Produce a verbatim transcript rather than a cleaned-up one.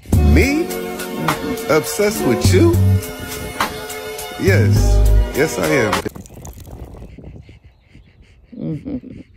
Me? Obsessed with you? Yes. Yes, I am. Mm-hmm.